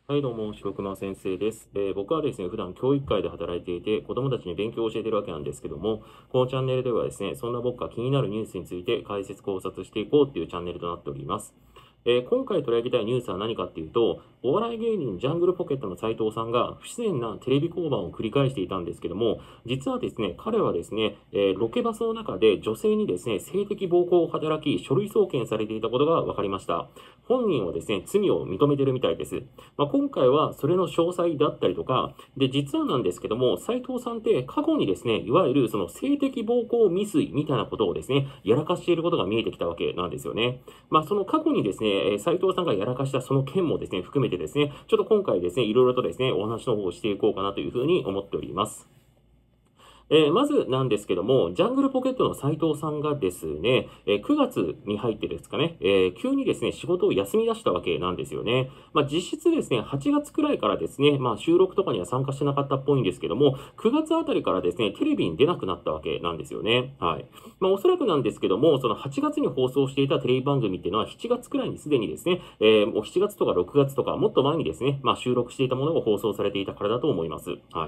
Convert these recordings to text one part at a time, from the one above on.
はい、どうも、白熊先生です。僕はですね、普段教育界で働いていて、子供たちに勉強を教えているわけなんですけども、このチャンネルではですね、そんな僕が気になるニュースについて解説考察していこうっていうチャンネルとなっております。今回取り上げたいニュースは何かっていうと、お笑い芸人ジャングルポケットの斉藤さんが不自然なテレビ降板を繰り返していたんですけども、実はですね、彼はですね、ロケバスの中で女性にですね、性的暴行を働き、書類送検されていたことが分かりました。本人はですね、罪を認めているみたいです。今回はそれの詳細だったりとか、で、実はなんですけども、斉藤さんって過去にですね、いわゆるその性的暴行未遂みたいなことをですね、やらかしていることが見えてきたわけなんですよね。その過去にですね、斉藤さんがやらかしたその件もですね、含めてですね、ちょっと今回ですね、いろいろとですね、お話の方をしていこうかなというふうに思っております。まずなんですけども、ジャングルポケットの斉藤さんがですね、9月に入ってですかね、急にですね、仕事を休み出したわけなんですよね。実質ですね、8月くらいからですね、収録とかには参加してなかったっぽいんですけども、9月あたりからですね、テレビに出なくなったわけなんですよね。はい。おそらくなんですけども、その8月に放送していたテレビ番組っていうのは7月くらいにすでにですね、もう7月とか6月とか、もっと前にですね、収録していたものが放送されていたからだと思います。はい。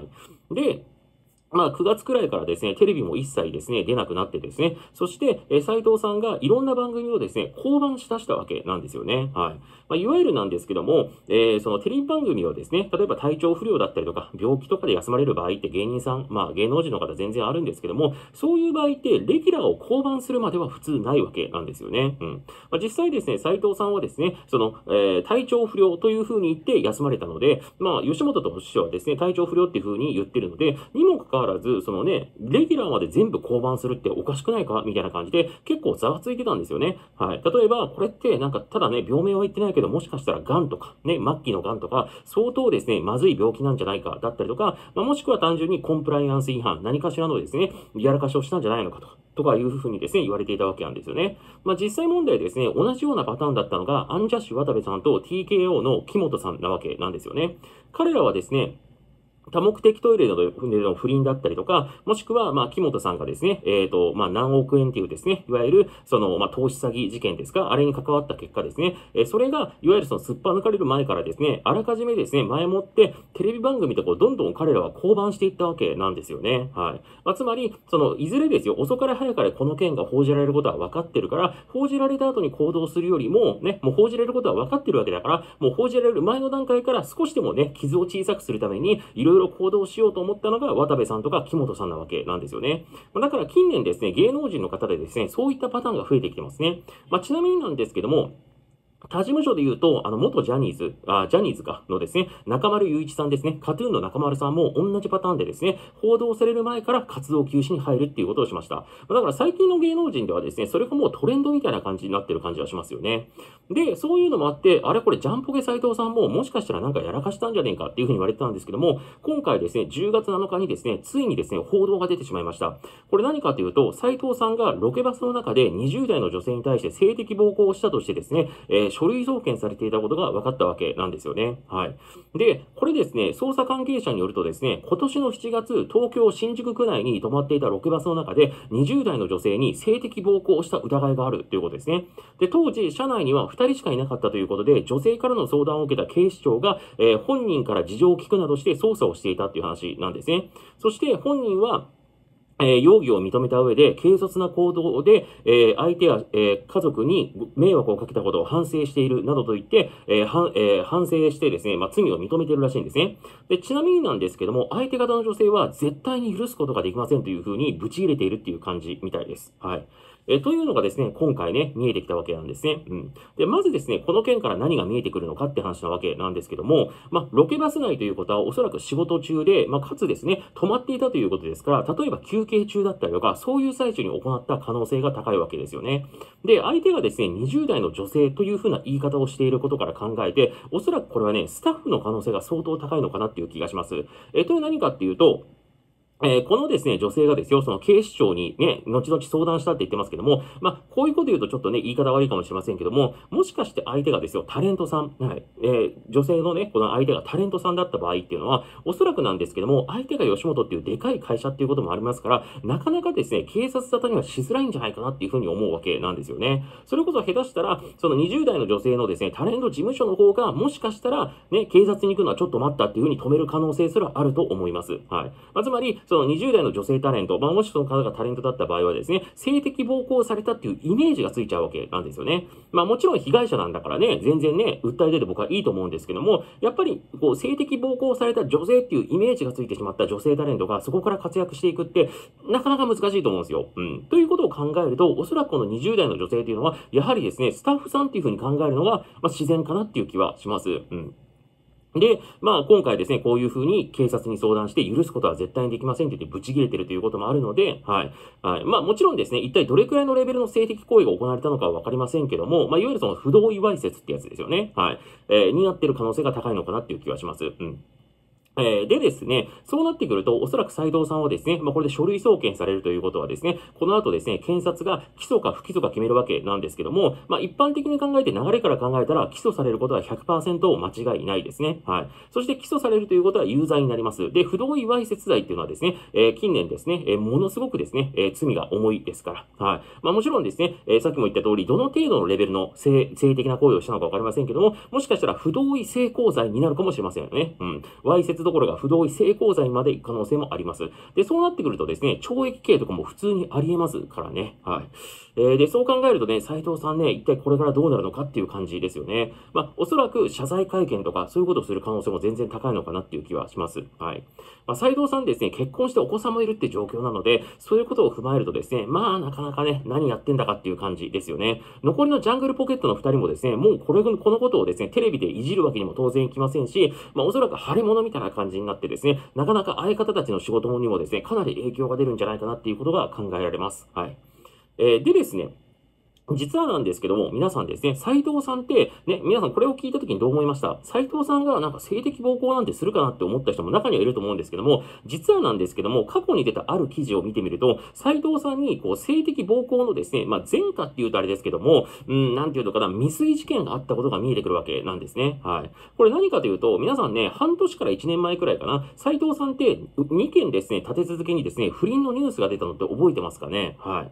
で、9月くらいからですね、テレビも一切ですね、出なくなってですね、そして、斉藤さんがいろんな番組をですね、降板しだしたわけなんですよね。はい。いわゆるなんですけども、そのテレビ番組はですね、例えば体調不良だったりとか、病気とかで休まれる場合って芸人さん、芸能人の方全然あるんですけども、そういう場合って、レギュラーを降板するまでは普通ないわけなんですよね。うん。実際ですね、斉藤さんはですね、その、体調不良というふうに言って休まれたので、吉本としてはですね、体調不良っていうふうに言ってるので、にもかかわらず、そのね、レギュラーまで全部降板するっておかしくないかみたいな感じで、結構ざわついてたんですよね。はい。例えば、これってなんか、ただね、病名は言ってないけど、もしかしたら癌とか、ね、末期の癌とか、相当ですね、まずい病気なんじゃないか、だったりとか、もしくは単純にコンプライアンス違反、何かしらのですね、やらかしをしたんじゃないのかとかいうふうにですね、言われていたわけなんですよね。実際問題ですね、同じようなパターンだったのが、アンジャッシュ渡部さんと TKO の木本さんなわけなんですよね。彼らはですね、多目的トイレでの不倫だったりとか、もしくは、木本さんがですね、何億円っていうですね、いわゆる、その、投資詐欺事件ですか、あれに関わった結果ですね、それが、いわゆるその、すっぱ抜かれる前からですね、あらかじめですね、前もって、テレビ番組とこう、どんどん彼らは降板していったわけなんですよね。はい。つまり、その、いずれですよ、遅かれ早かれこの件が報じられることは分かってるから、報じられた後に行動するよりも、ね、もう報じられることは分かってるわけだから、もう報じられる前の段階から少しでもね、傷を小さくするために、いろいろ行動しようと思ったのが渡部さんとか木本さんなわけなんですよね。だから近年ですね、芸能人の方でですね、そういったパターンが増えてきてますね。ちなみになんですけども、他事務所で言うと、元ジャニーズかのですね、中丸雄一さんですね、カトゥーンの中丸さんも同じパターンでですね、報道される前から活動休止に入るっていうことをしました。だから最近の芸能人ではですね、それがもうトレンドみたいな感じになってる感じはしますよね。で、そういうのもあって、あれこれジャンポケ斉藤さんももしかしたらなんかやらかしたんじゃねえかっていうふうに言われてたんですけども、今回ですね、10月7日にですね、ついにですね、報道が出てしまいました。これ何かというと、斉藤さんがロケバスの中で20代の女性に対して性的暴行をしたとしてですね、書類送検されていたことが分かったわけなんですよね。はい。で、これですね、捜査関係者によるとですね、今年の7月、東京新宿区内に泊まっていたロケバスの中で、20代の女性に性的暴行をした疑いがあるということですね。で、当時、社内には2人しかいなかったということで、女性からの相談を受けた警視庁が、本人から事情を聞くなどして捜査をしていたという話なんですね。そして本人は、容疑を認めた上で、軽率な行動で、相手や、家族に迷惑をかけたことを反省しているなどと言って、反省してですね、罪を認めているらしいんですね。で、ちなみになんですけども、相手方の女性は絶対に許すことができませんというふうにぶち入れているっていう感じみたいです。はい。というのがですね、今回ね、見えてきたわけなんですね。うん。で、まずですね、この件から何が見えてくるのかって話なわけなんですけども、ロケバス内ということはおそらく仕事中で、かつですね、止まっていたということですから、例えば休憩中だったりとか、そういう最中に行った可能性が高いわけですよね。で、相手がですね、20代の女性というふうな言い方をしていることから考えて、おそらくこれはね、スタッフの可能性が相当高いのかなっていう気がします。という何かっていうと、 このですね、女性がですよ、その警視庁にね、後々相談したって言ってますけども、こういうこと言うとちょっとね、言い方悪いかもしれませんけども、もしかして相手がですよ、タレントさん、はい、女性のね、この相手がタレントさんだった場合っていうのは、おそらくなんですけども、相手が吉本っていうでかい会社っていうこともありますから、なかなかですね、警察沙汰にはしづらいんじゃないかなっていうふうに思うわけなんですよね。それこそ下手したら、その20代の女性のですね、タレント事務所の方が、もしかしたら、ね、警察に行くのはちょっと待ったっていうふうに止める可能性すらあると思います。はい。つまり、その20代の女性タレント、もしその方がタレントだった場合はですね、性的暴行されたっていうイメージがついちゃうわけなんですよね。もちろん被害者なんだからね、全然ね、訴え出て僕はいいと思うんですけども、やっぱり、こう、性的暴行された女性っていうイメージがついてしまった女性タレントがそこから活躍していくって、なかなか難しいと思うんですよ。ということを考えると、おそらくこの20代の女性っていうのは、やはりですね、スタッフさんっていうふうに考えるのが、自然かなっていう気はします。で、今回ですね、こういう風に警察に相談して許すことは絶対にできませんって言ってブチ切れてるということもあるので、はい。はい。もちろんですね、一体どれくらいのレベルの性的行為が行われたのかはわかりませんけども、いわゆるその不同意わいせつってやつですよね。はい。になってる可能性が高いのかなっていう気はします。でですね、そうなってくると、おそらく斉藤さんはですね、これで書類送検されるということはですね、この後ですね、検察が起訴か不起訴か決めるわけなんですけども、一般的に考えて流れから考えたら、起訴されることは 100% 間違いないですね。はい。そして起訴されるということは有罪になります。で、不同意わいせつ罪っていうのはですね、近年ですね、ものすごくですね、罪が重いですから。はい。もちろんですね、さっきも言った通り、どの程度のレベルの性的な行為をしたのかわかりませんけども、もしかしたら不同意性交罪になるかもしれませんよね。わいせつどころが不同意性交罪まで行く可能性もあります。で、そうなってくるとですね、懲役刑とかも普通にあり得ますからね。はい。で、そう考えるとね、斉藤さんね、一体これからどうなるのかっていう感じですよね。おそらく謝罪会見とか、そういうことをする可能性も全然高いのかなっていう気はします。はい。斉藤さんですね、結婚してお子さんもいるって状況なので、そういうことを踏まえるとですね、なかなかね、何やってんだかっていう感じですよね。残りのジャングルポケットの二人もですね、もうこのことをですね、テレビでいじるわけにも当然いきませんし、おそらく腫れ物みたいな感じになってですね、なかなか相方たちの仕事にもですね、かなり影響が出るんじゃないかなっていうことが考えられます。はい。でですね、実はなんですけども、皆さんですね、斉藤さんって、ね、皆さんこれを聞いた時にどう思いました？斉藤さんがなんか性的暴行なんてするかなって思った人も中にはいると思うんですけども、実はなんですけども、過去に出たある記事を見てみると、斉藤さんにこう性的暴行のですね、前科って言うとあれですけども、なんていうのかな、未遂事件があったことが見えてくるわけなんですね。はい。これ何かというと、皆さんね、半年から1年前くらいかな、斉藤さんって2件ですね、立て続けにですね、不倫のニュースが出たのって覚えてますかね？はい。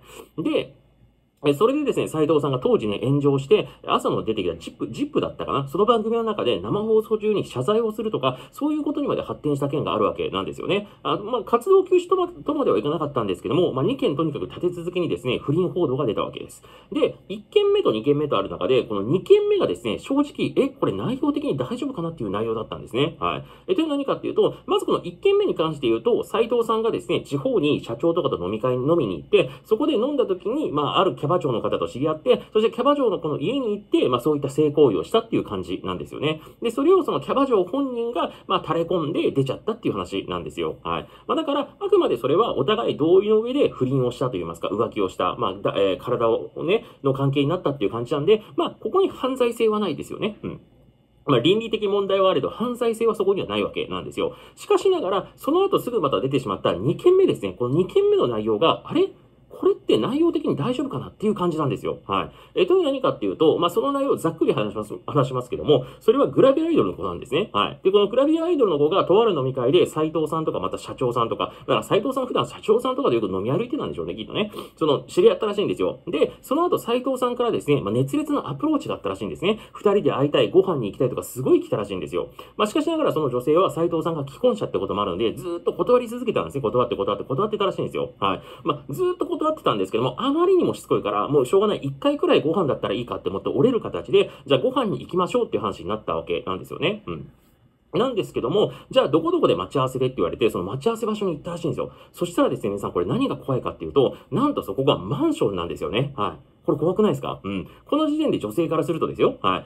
で、それでですね、斉藤さんが当時ね、炎上して、朝の出てきたジップだったかな、その番組の中で生放送中に謝罪をするとか、そういうことにまで発展した件があるわけなんですよね。活動休止とまではいかなかったんですけども、2件とにかく立て続けにですね、不倫報道が出たわけです。で、1件目と2件目とある中で、この2件目がですね、正直、これ内容的に大丈夫かなっていう内容だったんですね。はい。というのは何かっていうと、まずこの1件目に関して言うと、斉藤さんがですね、地方に社長とかと飲みに行って、そこで飲んだ時に、あるキャバ嬢の方と知り合って、そしてキャバ嬢のこの家に行って、そういった性行為をしたっていう感じなんですよね。で、それをそのキャバ嬢本人が、垂れ込んで出ちゃったっていう話なんですよ。はい。だから、あくまでそれはお互い同意の上で不倫をしたといいますか、浮気をした、体をね、の関係になったっていう感じなんで、ここに犯罪性はないですよね。倫理的問題はあれど、犯罪性はそこにはないわけなんですよ。しかしながら、その後すぐまた出てしまった2件目ですね。この2件目の内容が、あれこれって内容的に大丈夫かなっていう感じなんですよ。はい。という何かっていうと、その内容をざっくり話しますけども、それはグラビアアイドルの子なんですね。はい。で、このグラビアアイドルの子がとある飲み会で斉藤さんとかまた社長さんとか、だから斉藤さん普段社長さんとかでよく飲み歩いてたんでしょうね、きっとね。知り合ったらしいんですよ。で、その後斉藤さんからですね、熱烈なアプローチだったらしいんですね。二人で会いたい、ご飯に行きたいとかすごい来たらしいんですよ。しかしながらその女性は斉藤さんが既婚者ってこともあるので、ずーっと断り続けたんですね。断ってたらしいんですよ。はい。ずーっと断ってたんですけども、あまりにもしつこいから、もうしょうがない。一回くらいご飯だったらいいかって思って折れる形で、じゃあご飯に行きましょうっていう話になったわけなんですよね。なんですけども、じゃあどこどこで待ち合わせでって言われて、その待ち合わせ場所に行ったらしいんですよ。そしたらですね、皆さんこれ何が怖いかっていうと、なんとそこがマンションなんですよね。はい。これ怖くないですか？この時点で女性からするとですよ。はい。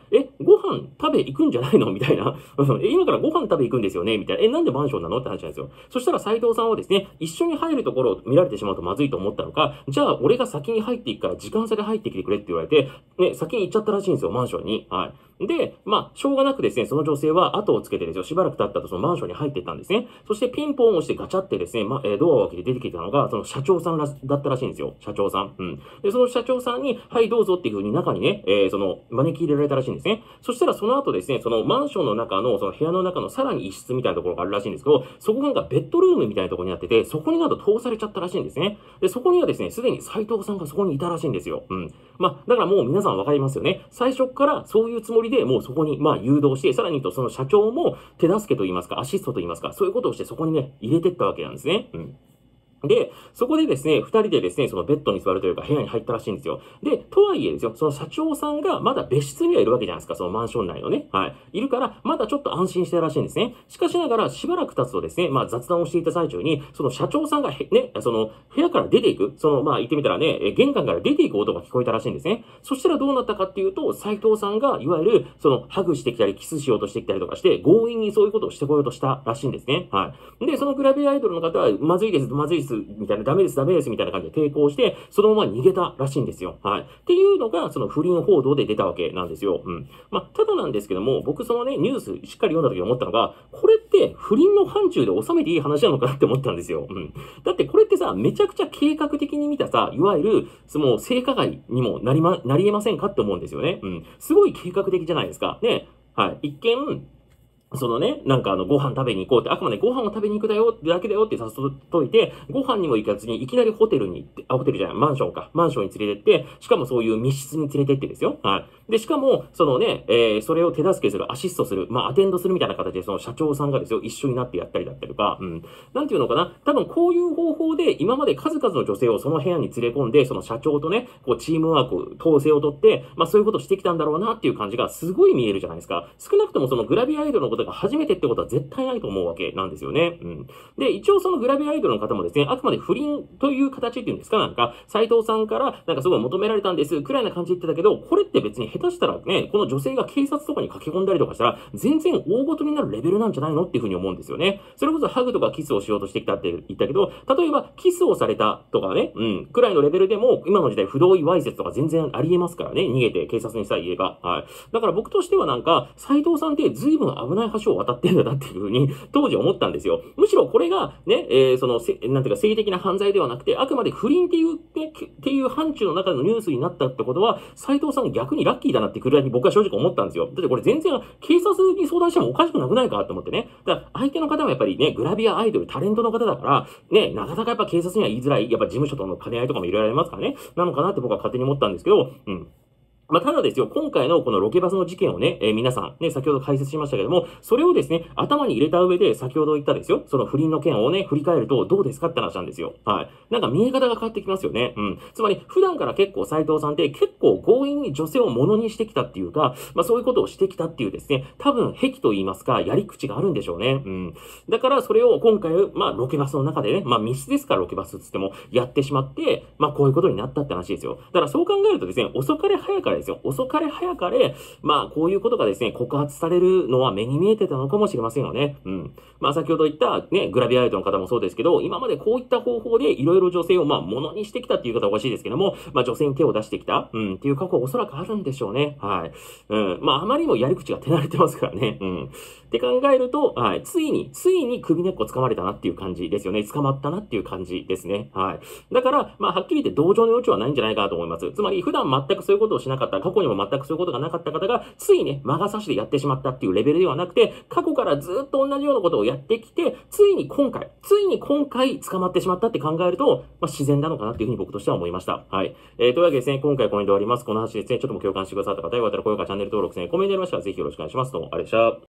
ご飯食べ行くんじゃないのみたいな。今からご飯食べ行くんですよねみたいな。なんでマンションなのって話なんですよ。そしたら斉藤さんはですね、一緒に入るところを見られてしまうとまずいと思ったのか、じゃあ俺が先に入っていくから時間差で入ってきてくれって言われて、ね、先に行っちゃったらしいんですよ、マンションに。はい。で、しょうがなくですね、その女性は後をつけてですよ、しばらく経ったとそのマンションに入っていったんですね。そしてピンポンを押してガチャってですね、ドアを開けて出てきたのが、その社長さんだったらしいんですよ。社長さん。うん。で、その社長さんに、はい、どうぞっていう風に中にね、招き入れられたらしいんですね。そしたらその後ですね、そのマンションの中の、その部屋の中のさらに一室みたいなところがあるらしいんですけど、そこがなんかベッドルームみたいなところになってて、そこになんと通されちゃったらしいんですね。で、そこにはですね、すでに斉藤さんがそこにいたらしいんですよ。うん。だからもう皆さんわかりますよね。最初からそういうつもりでもうそこに、誘導して、さらにとその社長も手助けと言いますか、アシストと言いますか、そういうことをしてそこにね、入れてったわけなんですね。うん。で、そこでですね、二人でですね、そのベッドに座るというか部屋に入ったらしいんですよ。で、とはいえですよ、その社長さんがまだ別室にはいるわけじゃないですか、そのマンション内のね。はい。いるから、まだちょっと安心してるらしいんですね。しかしながら、しばらく経つとですね、雑談をしていた最中に、その社長さんがその部屋から出ていく、言ってみたらね、玄関から出ていく音が聞こえたらしいんですね。そしたらどうなったかっていうと、斉藤さんが、いわゆる、ハグしてきたり、キスしようとしてきたりとかして、強引にそういうことをしてこようとしたらしいんですね。はい。で、そのグラビアアイドルの方は、まずいです、まずいです、みたいな、ダメです、ダメです、みたいな感じで抵抗して、そのまま逃げたらしいんですよ。はい。っていうのが、その不倫報道で出たわけなんですよ。うん。ただなんですけども、僕そのね、ニュースしっかり読んだ時に思ったのが、これって不倫の範疇で収めていい話なのかなって思ったんですよ。うん。だってこれってさ、めちゃくちゃ計画的に見たさ、いわゆる、性加害にもなり得ませんかって思うんですよね。うん。すごい計画的じゃないですか。ね。はい。一見、そのね、ご飯食べに行こうって、あくまでご飯を食べに行くだけだよって誘っといて、ご飯にも行かずに、いきなりホテルに行って、ホテルじゃない、マンションか。マンションに連れてって、しかもそういう密室に連れてってですよ。はい。で、しかも、それを手助けする、アシストする、アテンドするみたいな形で、その社長さんがですよ、一緒になってやったりだったりとか、うん。なんていうのかな。多分こういう方法で、今まで数々の女性をその部屋に連れ込んで、その社長とね、こう、チームワーク、統制をとって、そういうことをしてきたんだろうなっていう感じがすごい見えるじゃないですか。少なくともそのグラビアアイドルのことが初めてってことは絶対ないと思うわけなんですよね。うん。で、一応そのグラビアアイドルの方もですね、あくまで不倫という形っていうんですか、斉藤さんからすごい求められたんです、くらいな感じで言ってたけど、これって別に下手したらね、この女性が警察とかに駆け込んだりとかしたら、全然大事になるレベルなんじゃないのっていうふうに思うんですよね。それこそハグとかキスをしようとしてきたって言ったけど、例えばキスをされたとかね、うん、くらいのレベルでも、今の時代不同意わいせつとか全然ありえますからね、逃げて警察にさえ言えば。はい。だから僕としては斉藤さんって随分危ない橋を渡ってんだなっていうふうに、当時思ったんですよ。むしろこれがね、なんていうか性的な犯罪ではなくて、あくまで不倫っていう範疇の中のニュースになったってことは、斉藤さん逆にラッキーだなってくらいに僕は正直思ったんですよ。だってこれ全然警察に相談してもおかしくなくないかと思ってね。だから相手の方もやっぱりね、グラビアアイドル、タレントの方だから、ね、なかなかやっぱ警察には言いづらい、やっぱ事務所との兼ね合いとかもいろいろありますからね。なのかなって僕は勝手に思ったんですけど、うん。ただですよ、今回のこのロケバスの事件をね、皆さんね、先ほど解説しましたけども、それをですね、頭に入れた上で、先ほど言ったですよ、その不倫の件をね、振り返るとどうですかって話なんですよ。はい。見え方が変わってきますよね。うん。つまり、普段から結構斉藤さんって結構強引に女性を物にしてきたっていうか、そういうことをしてきたっていうですね、多分、癖と言いますか、やり口があるんでしょうね。うん。だから、それを今回、ロケバスの中でね、密室ですからロケバスつっても、やってしまって、こういうことになったって話ですよ。だからそう考えるとですね、遅かれ早かれですよ。遅かれ早かれ、こういうことがですね、告発されるのは目に見えてたのかもしれませんよね。うん。先ほど言ったね、グラビアアイドルの方もそうですけど、今までこういった方法でいろいろ女性を物にしてきたっていう方はおかしいですけども、女性に手を出してきた、うん、っていう過去はおそらくあるんでしょうね。はい。うん。あまりにもやり口が手慣れてますからね。うん。って考えると、はい。ついに首根っこ掴まれたなっていう感じですよね。捕まったなっていう感じですね。はい。だから、はっきり言って同情の余地はないんじゃないかなと思います。つまり、普段全くそういうことをしなかった、過去にも全くそういうことがなかった方が、ついね、魔が差しでやってしまったっていうレベルではなくて、過去からずっと同じようなことをやってきて、ついに今回捕まってしまったって考えると、自然なのかなっていうふうに僕としては思いました。はい。というわけですね、今回コメント終わります。この話ですね、ちょっとも共感してくださった方、よかったら高評価、チャンネル登録ですね、コメントありましたらぜひよろしくお願いします。どうもありがとうございました。